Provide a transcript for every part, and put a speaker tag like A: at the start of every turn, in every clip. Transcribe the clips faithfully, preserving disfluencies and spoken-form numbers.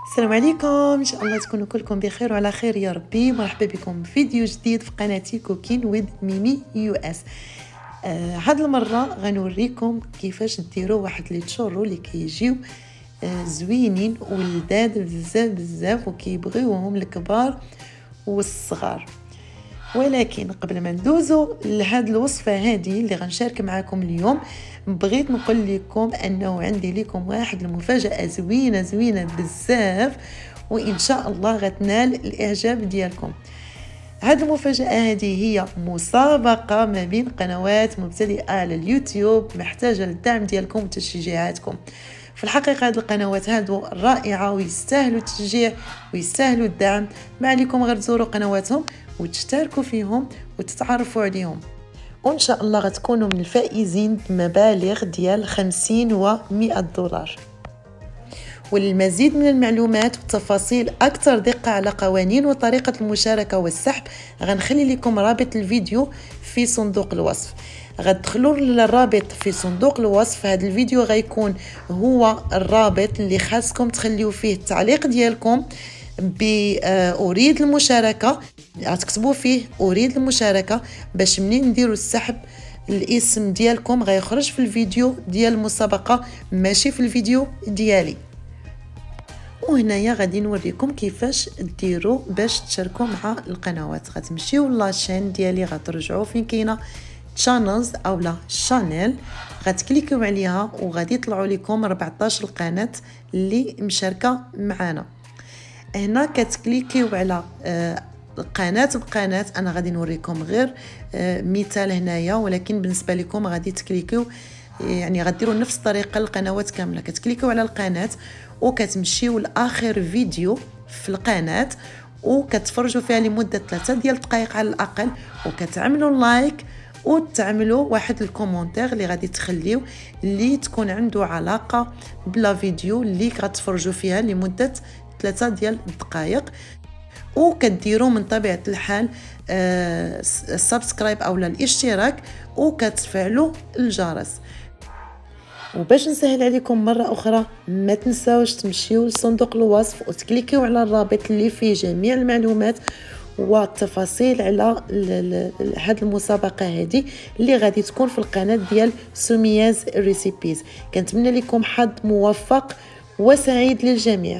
A: السلام عليكم، ان شاء الله تكونوا كلكم بخير وعلى خير يا ربي. مرحبا بكم في فيديو جديد في قناتي كوكين ويد ميمي يو اس. آه هاد المره غنوريكم كيفاش ديروا واحد لي تشورو اللي كيجيو آه زوينين ولذاذ بزاف بزاف وكيبغيوهم الكبار والصغار. ولكن قبل ما ندوزو لهاد الوصفه هذه اللي غنشارك معكم اليوم، بغيت نقول لكم انه عندي لكم واحد المفاجاه زوينه زوينه بزاف، وان شاء الله غتنال الاعجاب ديالكم. هاد المفاجاه هذه هي مسابقه ما بين قنوات مبتدئه على اليوتيوب محتاجه للدعم ديالكم وتشجيعاتكم. في الحقيقه هاد القنوات هادو رائعه ويستاهلوا التشجيع ويستاهلوا الدعم. ما عليكم غير تزوروا قنواتهم وتشتركوا فيهم وتتعرفوا عليهم، وان شاء الله غتكونوا من الفائزين بمبالغ ديال خمسين و مئة دولار. وللمزيد من المعلومات والتفاصيل اكثر دقه على قوانين وطريقه المشاركه والسحب، غنخلي لكم رابط الفيديو في صندوق الوصف. غتدخلوا للرابط في صندوق الوصف. هذا الفيديو غيكون هو الرابط اللي خاصكم تخليو فيه التعليق ديالكم بأريد المشاركة. غتكتبوا فيه أريد المشاركة باش منين نديروا السحب الاسم ديالكم غيخرج في الفيديو ديال المسابقة ماشي في الفيديو ديالي. وهنايا غادي نوريكم كيفاش ديروا باش تشاركوا مع القنوات. غتمشيو لاشين ديالي، غترجعوا فين كاينه channels او لا شانيل، غتكليكيو عليها وغادي يطلعوا لكم أربعطاش القناه اللي مشاركه معنا. هنا كتكليكيو على آه قناه بقناه. انا غادي نوريكم غير آه مثال هنايا، ولكن بالنسبه لكم غادي تكليكيو، يعني غديروا نفس الطريقه القنوات كامله. كتكليكيو على القناه وكتمشيو لاخر فيديو في القناه وكتفرجوا فيها لمده ثلاثة ديال الدقائق على الاقل، وكتعملوا لايك وتعملوا واحد الكومونتير اللي غادي تخليو اللي تكون عنده علاقه بلا فيديو اللي غتفرجوا فيها لمده ثلاثة ديال الدقائق. وكديروا من طبيعه الحال آه السبسكرايب اولا الاشتراك وكتفعلوا الجرس. وباش نسهل عليكم مره اخرى، ما تنساوش تمشيو لصندوق الوصف وتكليكيو على الرابط اللي فيه جميع المعلومات والتفاصيل على هذه المسابقه هذه اللي غادي تكون في القناه ديال سمياز ريسيبيز. كنتمنى لكم حظ موفق وسعيد للجميع.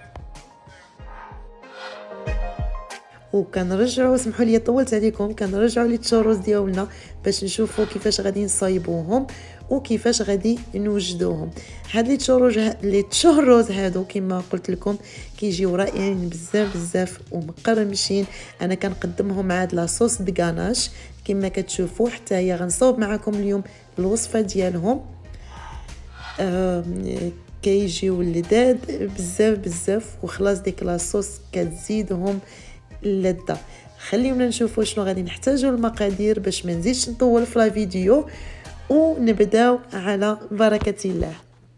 A: وكنرجعوا، سمحوا لي طولت عليكم، كنرجعوا لي التشوروز ديالنا باش نشوفوا كيفاش غادي نصايبوهم وكيفاش غادي نوجدوهم. هاد لي تشوروز لي تشوروز هادو كما قلت لكم كيجيو رائعين بزاف بزاف ومقرمشين. انا كنقدمهم مع هاد لاصوص دكاناش كما كتشوفوا. حتى هي غنصاوب معكم اليوم الوصفه ديالهم. آه كيجيو لذاذ بزاف بزاف، وخلاص ديك لاصوص كتزيدهم اللذه. خليونا نشوفوا شنو غادي نحتاجوا المقادير باش ما نزيدش نطول في لا فيديو، ونبداو على بركه الله.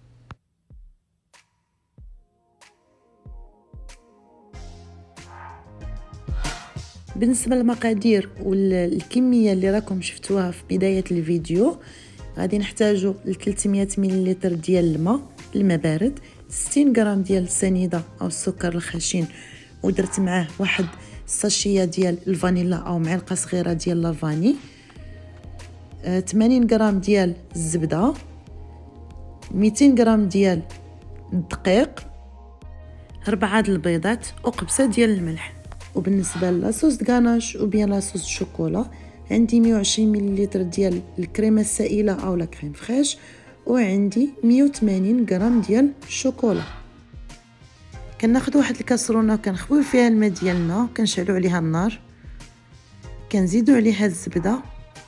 A: بالنسبه للمقادير والكميه اللي راكم شفتوها في بدايه الفيديو، غادي نحتاجوا ل ثلاثمية مليلتر ديال الماء الماء بارد، ستين غرام ديال السنيده او السكر الخشن، ودرت معاه واحد الساشيه ديال الفانيلا او معلقه صغيره ديال لافاني، آه ثمانين غرام ديال الزبده، مئتين غرام ديال الدقيق، أربعة د البيضات وقبصه ديال الملح. وبالنسبه لاصوص دكاناش وبيان لاصوص الشوكولا، عندي مية وعشرين مليلتر ديال الكريمه السائله او لا كريم فريش، وعندي مية وثمانين غرام ديال الشوكولا. كناخذ واحد الكاسرونه وكنخويو فيها الماء ديالنا وكنشعلوا عليها النار، كنزيدوا عليها الزبده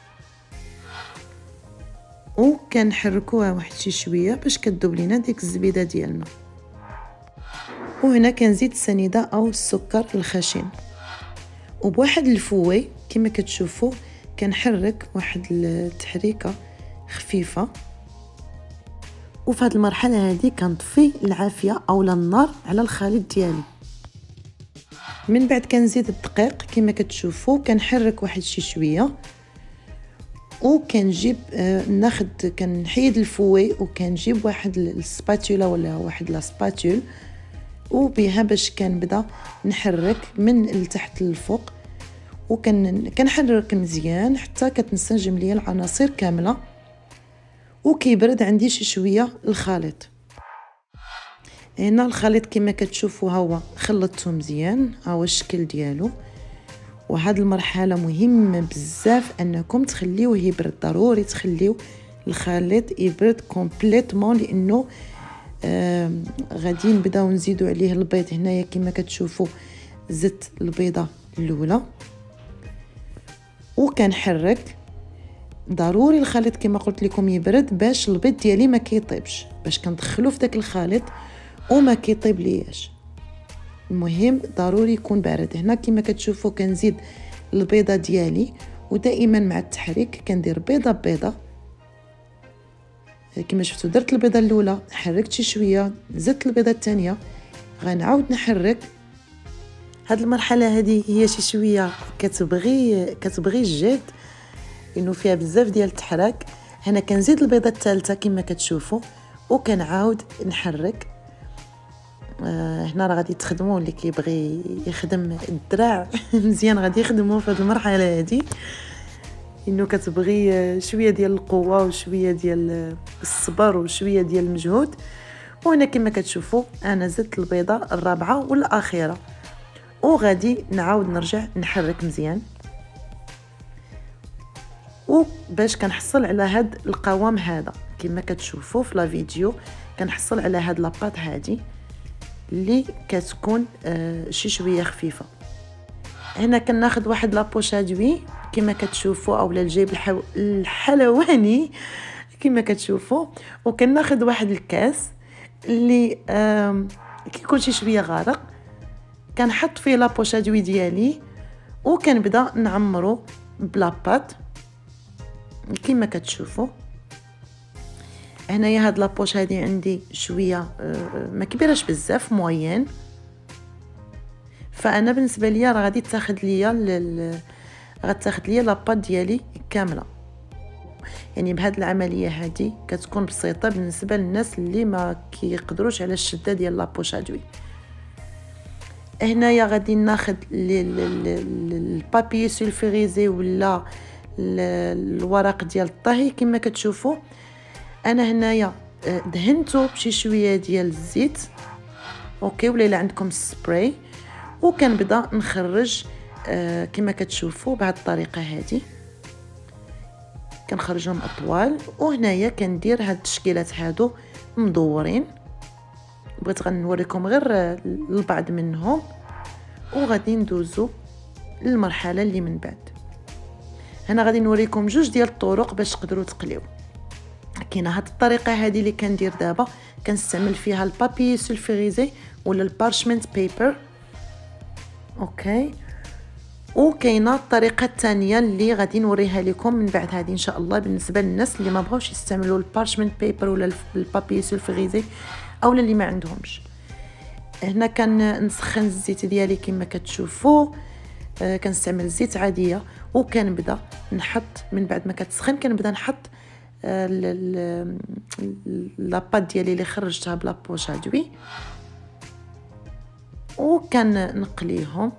A: وكنحركوها واحد شي شويه باش كذوب لينا ديك الزبيده ديالنا. وهنا كنزيد السنيده او السكر الخشن، وبواحد الفوي كما كتشوفوا كنحرك واحد التحريكه خفيفه. وفي هذه المرحله هذه كنطفي العافيه اولا النار على الخليط ديالي. من بعد كنزيد الدقيق كما كتشوفوا كنحرك واحد شي شويه، وكنجيب آه ناخذ كنحيد الفوي وكنجيب واحد السباتولا ولا واحد لا سباتول وبها باش كنبدا نحرك من التحت للفوق، وكن كنحرك مزيان حتى كتنسجم ليا العناصر كامله وكيبرد عندي شي شويه الخليط. هنا الخليط كما كتشوفوا ها هو خلطته مزيان، ها هو الشكل ديالو. وهاد المرحله مهمه بزاف انكم تخليوه يبرد، ضروري تخليو الخليط يبرد كومبليتمون، لانه آه غادي نبداو نزيدو عليه البيض. هنايا كما كتشوفوا زدت البيضه الاولى وكنحرك. ضروري الخليط كما قلت لكم يبرد باش البيض ديالي ما كيطيبش، باش كندخلو في داك الخليط وما كيطيب لياش. المهم ضروري يكون بارد. هنا كما كتشوفوا كنزيد البيضه ديالي، ودائما مع التحريك كندير بيضه بيضه. كما شفتوا درت البيضه الاولى، حركت شي شويه، زدت البيضه الثانيه، غنعاود نحرك. هاد المرحله هذه هي شي شويه كتبغي كتبغي الجهد، انه فيها بزاف ديال التحراك. هنا كنزيد البيضه الثالثه كما كتشوفوا وكنعاود نحرك. آه هنا راه غادي تخدموا اللي كيبغي يخدم الدراع مزيان غادي يخدموا في هذه المرحله هذه، انه كتبغي شويه ديال القوه وشويه ديال الصبر وشويه ديال المجهود. وهنا كما كتشوفوا انا زدت البيضه الرابعه والاخيره، وغادي نعاود نرجع نحرك مزيان وباش كنحصل على هاد القوام هذا. كما كتشوفوا في لا فيديو كنحصل على هاد لاباط هادي اللي كتكون آه شي شويه خفيفه. هنا كناخذ واحد لابوش ادوي كما كتشوفوا، اولا الجيب الحو... الحلواني كما كتشوفوا، وكناخذ واحد الكاس اللي آه كيكون شي شويه غارق، كنحط فيه لابوش ادوي ديالي وكنبدا نعمرو بلاباط كما كتشوفوا. هنايا هاد لابوش هادي عندي شويه ما كبيرش بزاف، موين، فانا بالنسبه ليا راه غادي تاخذ ليا ل... غتاخذ ليا لاباط ديالي كامله. يعني بهاد العمليه هادي كتكون بسيطه بالنسبه للناس اللي ما كيقدروش على الشده ديال لابوش ادوي. هنايا غادي ناخذ البابي سولفيريزي ولا الورق ديال الطهي كما كتشوفوا. انا هنايا دهنته بشي شويه ديال الزيت، اوكي، ولا الا عندكم سبراي، وكنبدا نخرج آه كما كتشوفوا بهذه الطريقه هذه، كنخرجهم اطوال. وهنايا كندير هاد التشكيلات هادو مدورين، بغيت غنوريكم غير البعض منهم وغادي ندوزو للمرحله اللي من بعد. هنا غادي نوريكم جوج ديال الطرق باش تقدروا تقليو. كاينه هاد الطريقه هذه اللي كندير دابا، كنستعمل فيها البابي سولفيريزي ولا البارشمنت بيبر، اوكي. وكاينه الطريقه الثانيه اللي غادي نوريها لكم من بعد هذه ان شاء الله، بالنسبه للناس اللي ما بغاوش يستعملوا البارشمنت بيبر ولا البابي سولفيريزي او اللي ما عندهمش. هنا كنسخن الزيت ديالي كما كتشوفوا، آه كنستعمل زيت عاديه، وكنبدا نحط من بعد ما كتسخن كنبدا نحط آه لاباط ديالي اللي خرجتها بلا بوش ادوي، وكنقليهم.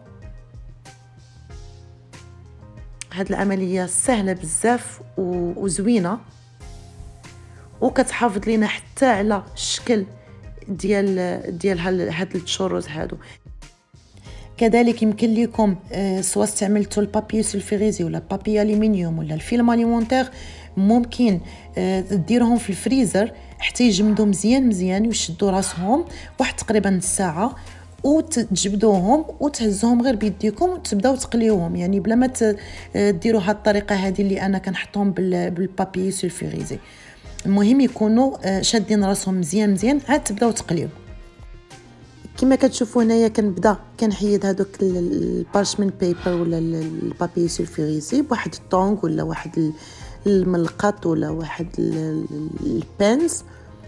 A: هاد العمليه سهله بزاف وزوينه، وكتحافظ لينا حتى على الشكل ديال ديال هاد التشروز هادو. كذلك يمكن لكم آه سواء استعملتوا البابي سولفيريزي ولا البابي الومنيوم ولا الفيلم اليمونتير، ممكن آه ديروهم في الفريزر حتى يجمدوا مزيان مزيان ويشدوا راسهم واحد تقريبا ساعه، وتجبدوهم وتهزوهم غير بيديكم وتبداو تقليوهم، يعني بلا ما ديروا هاد الطريقه هذه اللي انا كنحطهم بالبابي سولفيريزي. المهم يكونوا شادين راسهم مزيان مزيان عاد تبداو تقليو. كما كتشوفوا هنايا كنبدا كنحيد هذوك البارشمنت بيبر ولا البابي سولفيريزي بواحد الطونغ ولا واحد الملقط ولا واحد البنز.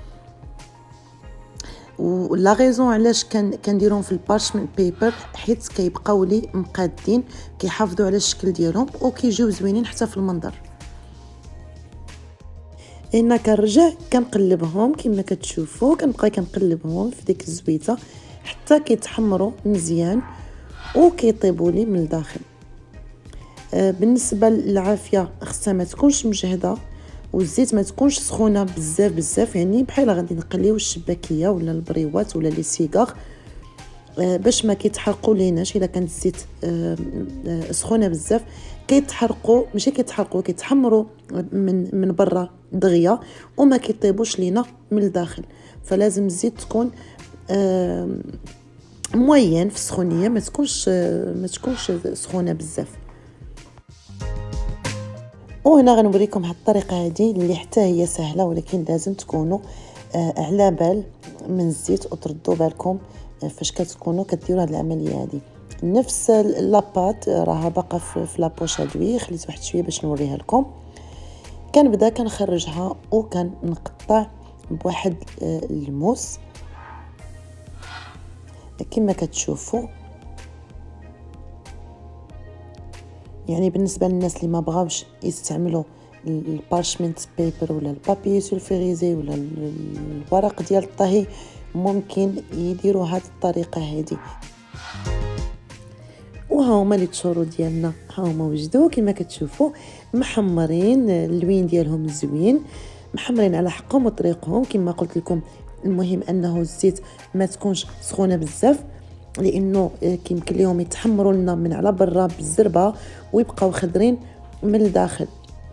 A: ولا غيزون علاش كان كنديرهم في البارشمنت بيبر حيت كيبقاو لي مقادين، كيحافظوا على الشكل ديالهم وكيجيو زوينين حتى في المنظر. هنا كنرجع كنقلبهم كما كتشوفوا، كنبقى كنقلبهم في ديك الزويته حتى كيتحمروا مزيان وكيطيبوا لي من الداخل. آه بالنسبه للعافيه خصها ما تكونش مجهده، والزيت ما تكونش سخونه بزاف بزاف، يعني بحال غادي نقليو الشباكيه ولا البريوات ولا لي سيغار آه باش ما كيتحرقوا ليناش. الا كانت الزيت آه آه سخونه بزاف كيتحرقوا، ماشي كيتحرقوا كيتحمروا من من برا دغيا وما كيطيبوش لينا من الداخل. فلازم الزيت تكون آه موين في السخونيه، ما تكونش آه ما تكونش سخونه بزاف. وهنا غنوريكم هاد الطريقه هذه اللي حتى هي سهله، ولكن لازم تكونوا آه على بال من الزيت وتردوا بالكم آه فاش كتكونوا كديروا هاد العمليه هذه. نفس لاباط راها باقا في لابوش هادوي، خليت واحد شويه باش نوريها لكم. كنبدا كنخرجها وكنقطع بواحد آه الموس كما كتشوفوا. يعني بالنسبه للناس اللي ما بغاوش يستعملوا البارشمنت بيبر ولا البابي سولفيريزي ولا الورق ديال الطهي، ممكن يديروا هذه الطريقه هذه. وها هما لي تشورو ديالنا، ها هما وجدوا كما كتشوفوا محمرين، اللوين ديالهم زوين، محمرين على حقهم وطريقهم كما قلت لكم. المهم انه الزيت ما تكونش سخونه بزاف، لانه كيمكن لهم يتحمروا لنا من على برا بالزربه ويبقاو خضرين من الداخل.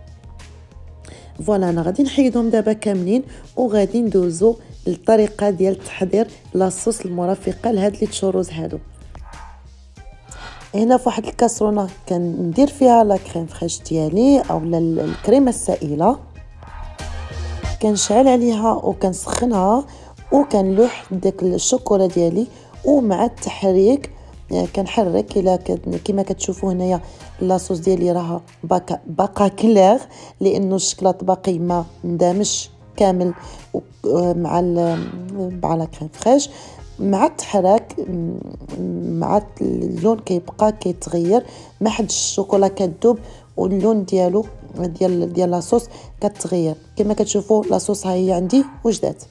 A: فوالا انا غادي نحيدهم دابا كاملين وغادي ندوزو للطريقه ديال تحضير لاصوص المرافقه لهاد لي تشوروز هادو. هنا في واحد الكاسرونه كندير فيها لا كريم فريش ديالي اولا الكريمه السائله، كنشعل عليها وكنسخنها وكنلوح داك الشوكولا ديالي، ومع التحريك كنحرك الى كما كتشوفوا هنايا لاصوص ديالي راها باقا باقا كلير، لانه الشكلاط باقي ما اندمجش كامل مع مع لا كريم فريش. مع التحرك مع اللون كيبقى كيتغير، ما حدش الشوكولا كتذوب واللون ديالو ديال ديال لاصوص كتغير. كما كتشوفوا لاصوص ها هي عندي وجدات.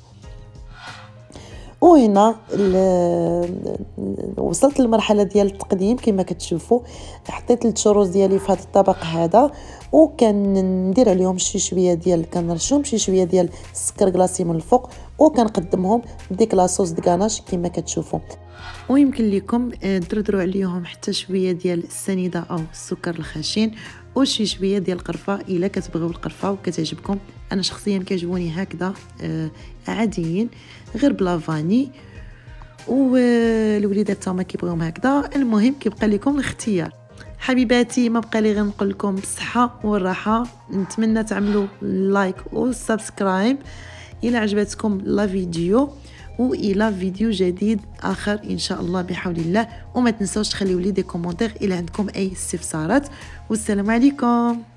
A: وهنا وصلت للمرحله ديال التقديم كما كتشوفوا. حطيت التشوروز ديالي في هذا الطبق هذا، وكندير عليهم شي شويه ديال كنرشهم شي شويه ديال السكر كلاصي من الفوق، وكنقدمهم بديك لاصوص دكاناش كما كتشوفوا. ويمكن لكم دردروا عليهم حتى شويه ديال السنيده او السكر الخشن وشي شويه ديال القرفه الا كتبغيو القرفه وكتعجبكم. انا شخصيا كيعجبوني هكذا آه عاديين غير بلا فاني، والوليدات تما كيبغيوهم هكذا. المهم كيبقى لكم الاختيار. حبيباتي ما بقى لي غير نقول لكم بالصحه والراحه، نتمنى تعملوا لايك وسبسكرايب الى عجبتكم لا فيديو، والى فيديو جديد اخر ان شاء الله بحول الله. وما تنسوش تخليوا لي دي كومونتير الى عندكم اي استفسارات، والسلام عليكم.